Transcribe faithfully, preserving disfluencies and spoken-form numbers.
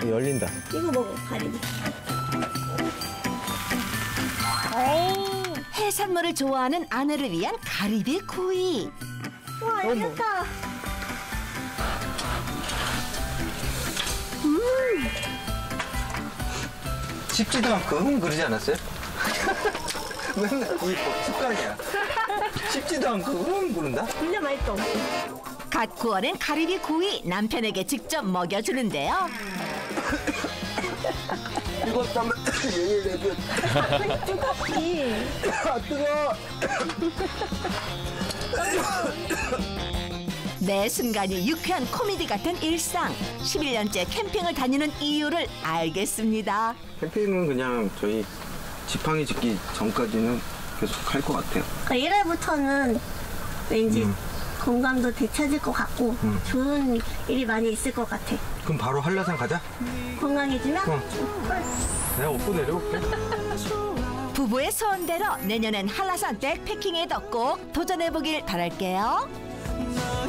열린다. 이거 먹어, 가리비. 해산물을 좋아하는 아내를 위한 가리비 구이. 와, 이거 좋다. 씹지도 않고 응 그러지 않았어요? 맨날 이 습관이야. 씹지도 않고 응 그런다? 진짜 맛있어. 갓 구워낸 가리비 구이 남편에게 직접 먹여주는데요. 이거 따면 얘얘얘 뜨겁지. 아 뜨거. 매 순간이 유쾌한 코미디 같은 일상. 십일 년째 캠핑을 다니는 이유를 알겠습니다. 캠핑은 그냥 저희 지팡이 짓기 전까지는 계속 할 것 같아요. 그러니까 일월부터는 왠지 음. 건강도 되찾을 것 같고 음. 좋은 일이 많이 있을 것 같아. 그럼 바로 한라산 가자. 건강해지면? 어. 내가 업고 내려올게. 부부의 소원대로 내년엔 한라산 백패킹에도 꼭 도전해보길 바랄게요.